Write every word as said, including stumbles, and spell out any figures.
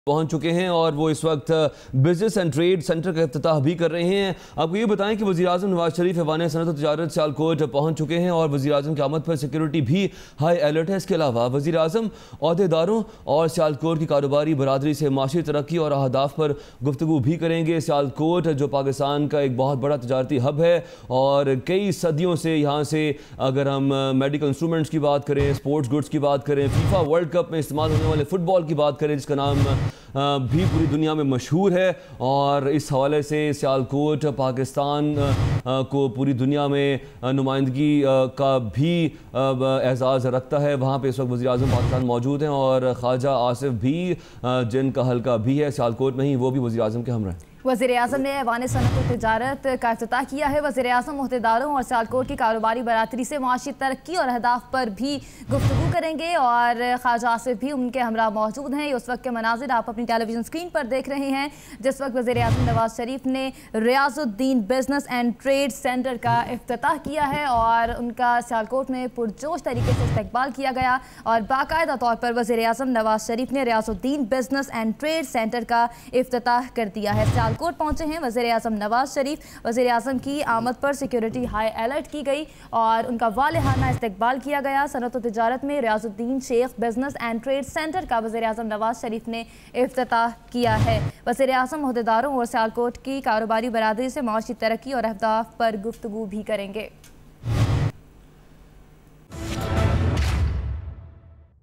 पहुंच चुके हैं और वो इस वक्त बिजनेस एंड ट्रेड सेंटर का इफ्तिताह भी कर रहे हैं। आपको ये बताएं कि वज़ीर-ए-आज़म नवाज शरीफ ऐवान सनअत और तिजारत सियालकोट पहुंच चुके हैं और वज़ीर-ए-आज़म की आमद पर सिक्योरिटी भी हाई अलर्ट है। इसके अलावा वज़ीर-ए-आज़म अहदेदारों और सियालकोट की कारोबारी बरादरी से माशी तरक्की और अहदाफ पर गुफ्तगू भी करेंगे। सियालकोट जो पाकिस्तान का एक बहुत बड़ा तजारती हब है और कई सदियों से यहाँ से अगर हम मेडिकल इंस्ट्रूमेंट्स की बात करें, स्पोर्ट्स गुड्स की बात करें, फीफा वर्ल्ड कप में इस्तेमाल होने वाले फ़ुटबॉल की बात करें जिसका नाम भी पूरी दुनिया में मशहूर है, और इस हवाले से सियालकोट पाकिस्तान को पूरी दुनिया में नुमाइंदगी का भी एजाज़ रखता है। वहाँ पे इस वक्त वज़ीर-ए-आज़म पाकिस्तान मौजूद हैं और ख्वाजा आसिफ भी जिनका हल्का भी है सियालकोट में ही, वो भी वज़ीर-ए-आज़म के हमरा हैं। वज़ीर-ए-आज़म ने ऐवान सनअत और तिजारत का इफ्तिताह किया है। वज़ीर-ए-आज़म अहदेदारों और सियालकोट की कारोबारी बरादरी से माशी तरक्की और अहदाफ पर भी गुफ्तगू करेंगे और ख्वाजा आसिफ भी उनके हमरा मौजूद हैं। उस वक्त के मनाजिर आप अपनी टेलीविजन स्क्रीन पर देख रहे हैं जिस वक्त वज़ीर-ए-आज़म नवाज शरीफ ने Riazuddin business and trade centre का इफ्तिताह किया है और उनका सियालकोट में पुरजोश तरीके से इस्तकबाल किया गया और बाकायदा तौर पर वज़ीर-ए-आज़म नवाज शरीफ ने Riazuddin business and trade centre का इफ्तिताह कर दिया है। सियालकोट पहुंचे हैं वज़ीर-ए-आज़म नवाज शरीफ। वज़ीर-ए-आज़म की आमद पर सिक्योरिटी हाई अलर्ट की गई और उनका वालेहाना इस्तकबाल किया गया। सनअत और तिजारत में Riazuddin Sheikh business and trade centre का वज़ीर-ए-आज़म नवाज शरीफ ने इफ्तिताह किया है। वज़ीर-ए-आज़म अहदेदारों और सियालकोट की कारोबारी बरादरी से माशी तरक्की और अहदाफ पर गुफ्तगू भी करेंगे।